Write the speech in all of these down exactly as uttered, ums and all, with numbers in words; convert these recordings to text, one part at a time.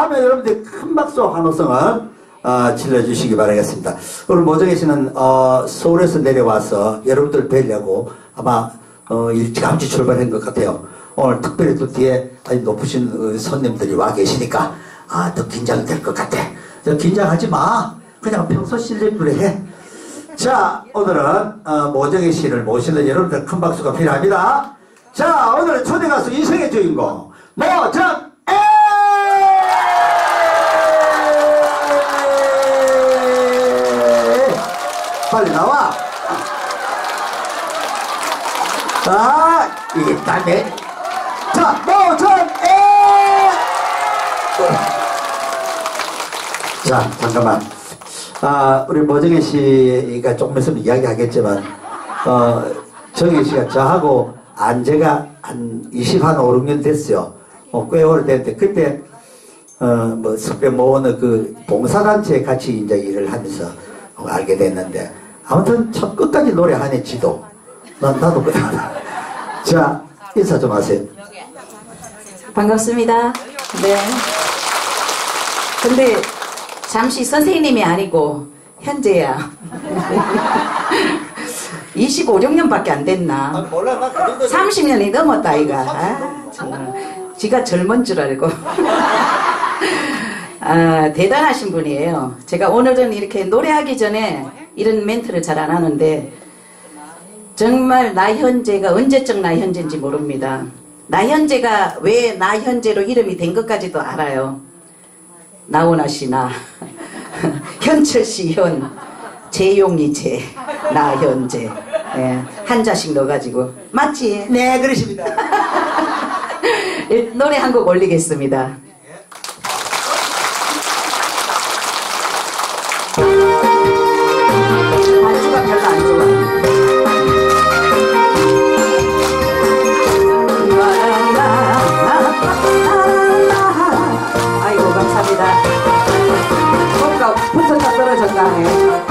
하면 여러분들 큰 박수 환호성을 어, 질러주시기 바라겠습니다. 오늘 모정혜 씨는 어, 서울에서 내려와서 여러분들 뵈려고 아마 어, 일찌감치 출발한 것 같아요. 오늘 특별히 또 뒤에 아주 높으신 어, 손님들이 와 계시니까 아, 더 긴장될 것 같아. 긴장하지 마. 그냥 평소 실력대로 해. 자, 오늘은 어, 모정혜 씨를 모시는 여러분들 큰 박수가 필요합니다. 자, 오늘은 초대 가수 인생의 주인공 모정혜! 빨리 나와. 아, 이게 땀에. 자, 모정혜! 자, 잠깐만. 아, 우리 모정혜 씨가 조금 있으면 이야기하겠지만, 어, 정혜 씨가 저하고 안재가 한 이십, 한 오, 육 년 됐어요. 어, 꽤 오래됐는데, 그때, 어, 뭐, 석배 모으는 그 봉사단체에 같이 이제 일을 하면서 어, 알게 됐는데, 아무튼 첫 끝까지 노래하네, 지도. 난, 나도 그래. 자, 인사 좀 하세요. 반갑습니다. 네. 근데, 잠시 선생님이 아니고 현재야. 이십오, 육 년밖에 안 됐나. 아, 몰라, 나 그 정도 삼십 년이 넘었다 이가. 아, 정말 지가 젊은 줄 알고. 아, 대단하신 분이에요. 제가 오늘은 이렇게 노래하기 전에 이런 멘트를 잘 안 하는데 정말 나현재가 언제적 나현재인지 모릅니다. 나현재가 왜 나현재로 이름이 된 것까지도 알아요. 나훈아 씨나 현철 씨 현, 재용이 재, 나현재. 예, 한 자씩 넣어가지고 맞지? 네, 그러십니다. 노래 한 곡 올리겠습니다. 반주가 별로 안 좋아. 아이고 감사합니다. 뭔가 붙었다 떨어졌다 해.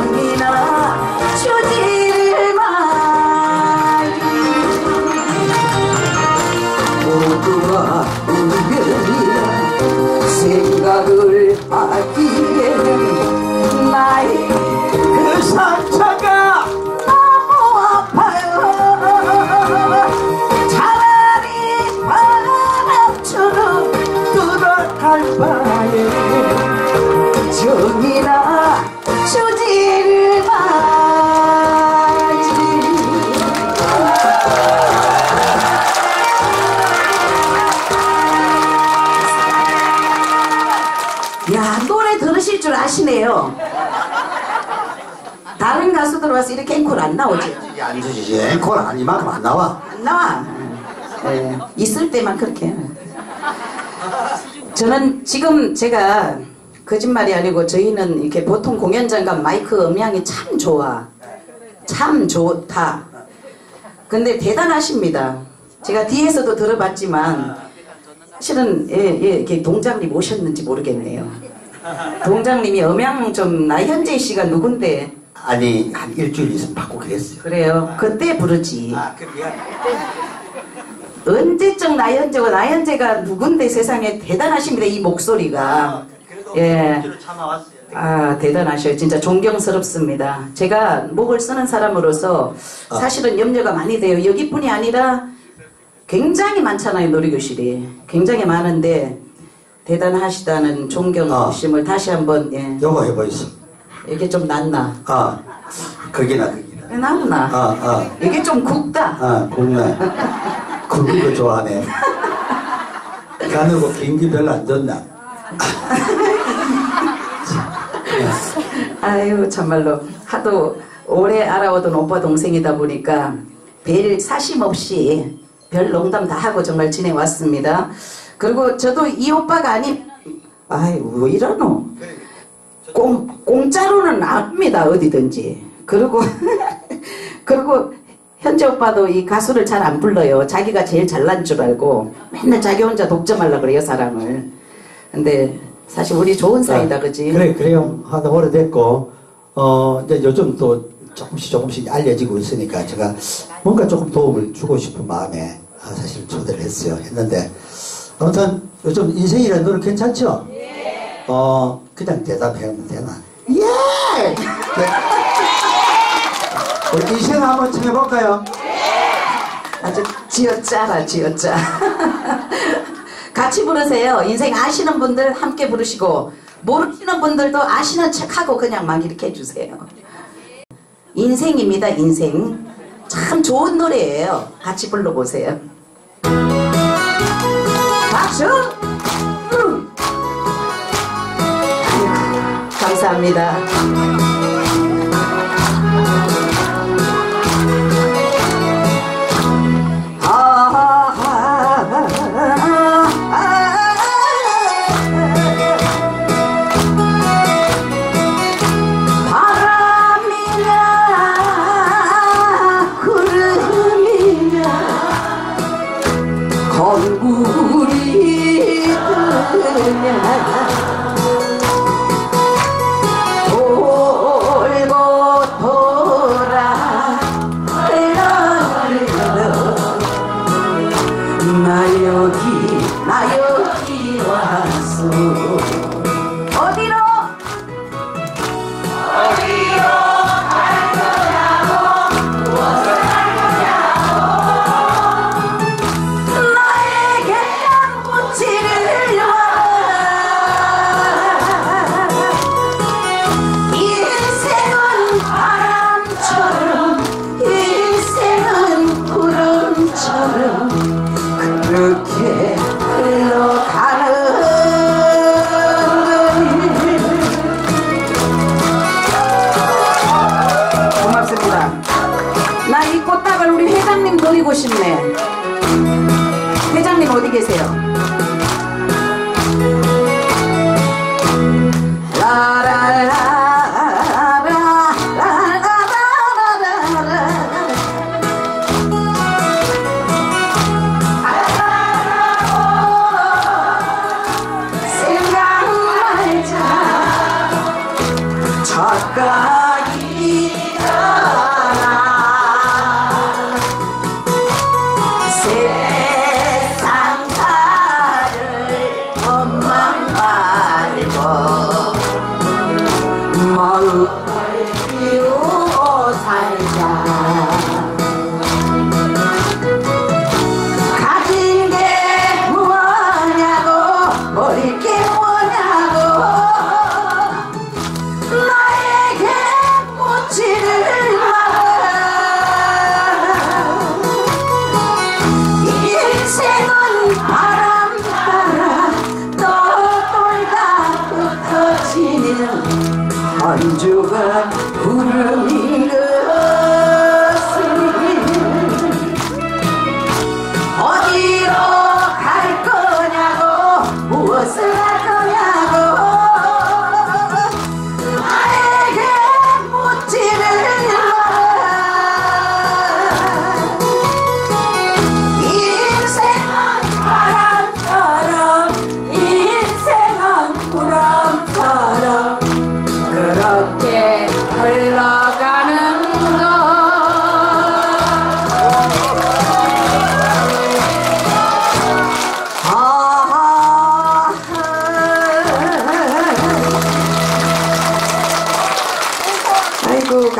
정이나 주지를 마. 다른 가수들 와서 이렇게 앵콜 안 나오지. 이게 안 주지. 앵콜 안 이만큼 안 나와. 안 나와. 네. 있을 때만 그렇게. 저는 지금 제가 거짓말이 아니고 저희는 이렇게 보통 공연장 가면 마이크 음향이 참 좋아. 참 좋다. 근데 대단하십니다. 제가 뒤에서도 들어봤지만 실은 예, 예, 이렇게 동장님 오셨는지 모르겠네요. 동장님이 음향 좀 나현재 씨가 누군데? 아니 한 일주일 있으면 바꾸기로 했어요. 그래요. 그때 부르지. 아, 그 미안. 언제적 나현재고 나현재가 누군데 세상에 대단하십니다. 이 목소리가. 아, 그래도 예. 참아왔어요. 아 대단하셔요. 진짜 존경스럽습니다. 제가 목을 쓰는 사람으로서 사실은 염려가 많이 돼요. 여기뿐이 아니라 굉장히 많잖아요. 놀이교실이. 굉장히 많은데 대단하시다는 존경심을 아. 다시 한번 예. 요거 해보이소. 이게 좀 낫나? 아 거기나 거기나. 낫나? 아, 아. 이게 좀 굵다. 아 굵네. 굵은 거 좋아하네. 가늘고 긴 게 별로 안 좋나. 아유 참말로 하도 오래 알아오던 오빠 동생이다 보니까 별 사심 없이 별 농담 다 하고 정말 지내왔습니다. 그리고 저도 이 오빠가 아니 아이 왜 이러노 공, 공짜로는 압니다 어디든지. 그리고 그리고 현재 오빠도 이 가수를 잘 안 불러요. 자기가 제일 잘난 줄 알고 맨날 자기 혼자 독점하려고 그래요 사람을. 근데 사실 우리 좋은 사이다. 아, 그지? 그래 그래요. 하도 오래됐고 어 이제 요즘 또 조금씩 조금씩 알려지고 있으니까 제가 뭔가 조금 도움을 주고 싶은 마음에 아, 사실 초대를 했어요. 했는데 아무튼 요즘 인생이라는 노래 괜찮죠? 예. 어 그냥 대답하면 되나? 예. 네. 우리 인생 한번 청해볼까요? 예. 아주 쥐어짜라 쥐어짜. 같이 부르세요. 인생 아시는 분들 함께 부르시고 모르시는 분들도 아시는 척하고 그냥 막 이렇게 해주세요. 인생입니다. 인생. 참 좋은 노래예요. 같이 불러보세요. 박수! 음. 감사합니다. 노리고 싶네. 회장님 어디 계세요? 생각 말자 착각이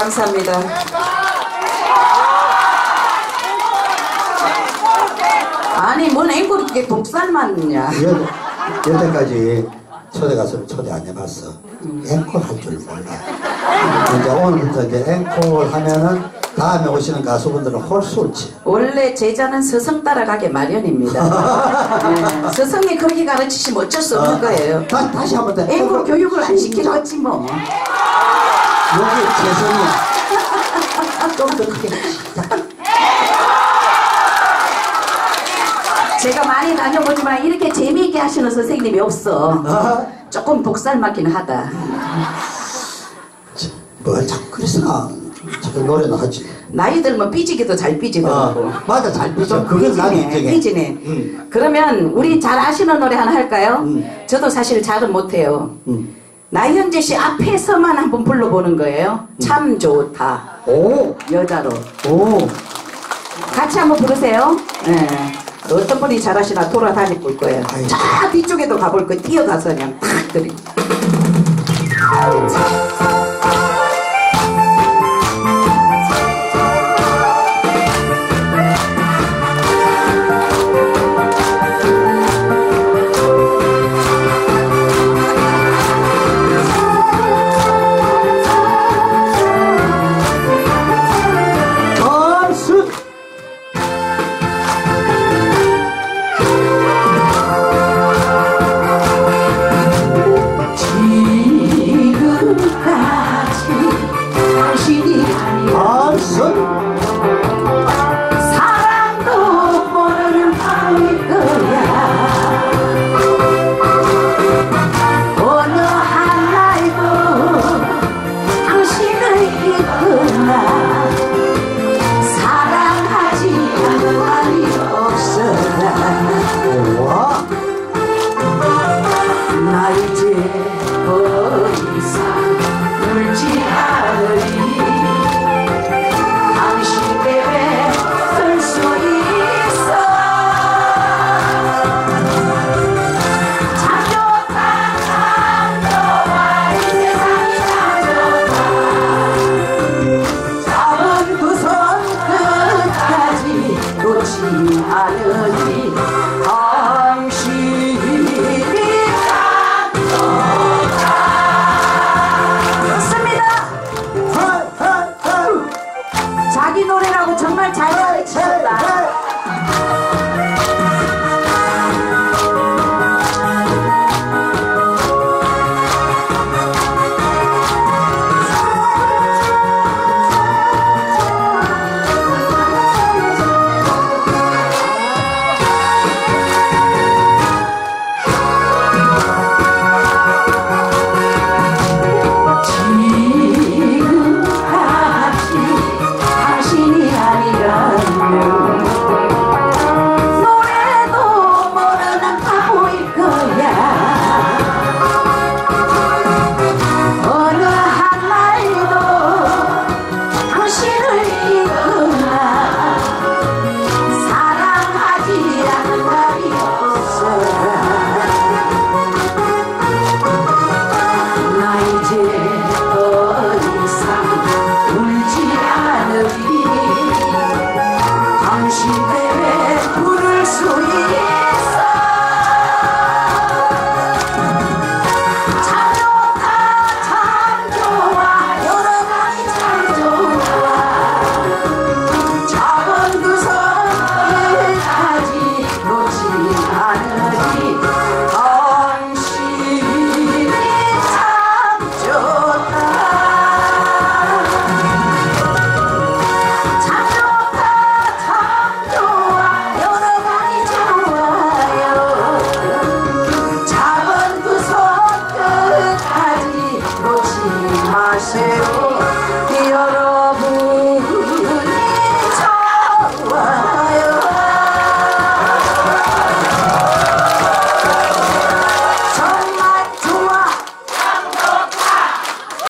감사합니다. 아니 뭔 앵콜이 그게 복살맞냐. 여, 여태까지 초대 가수를 초대 안 해봤어. 음. 앵콜 할 줄 몰라. 이제 오늘부터 이제 앵콜 하면은 다음에 오시는 가수분들은 홀수지. 원래 제자는 스승 따라가게 마련입니다. 네. 스승이 그렇게 가르치시면 어쩔 수 없는 거예요. 다, 다시 한번 더. 앵콜 교육을 안 시키겠지 뭐. 여기 재성이야. 좀 더 크게. 제가 많이 다녀보지만 이렇게 재미있게 하시는 선생님이 없어. 조금 복살 맞긴 하다. 뭘 자꾸 그래서 저 노래는 하지. 나이 들면 삐지기도 잘 삐지더라고. 어, 맞아, 잘 삐져. 그게 나는 인정해. 삐지네. 음. 그러면 우리 잘 아시는 노래 하나 할까요? 음. 저도 사실 잘은 못해요. 음. 나현재 씨 앞에서만 한번 불러보는 거예요. 음. 참 좋다. 오, 여자로. 오. 같이 한번 부르세요. 네. 어떤 분이 잘하시나 돌아다닐 볼 거예요. 아이고. 자, 뒤쪽에도 가볼 거예요. 뛰어가서 그냥 탁 들이. 자기 노래라고 정말 잘 가르치셨다.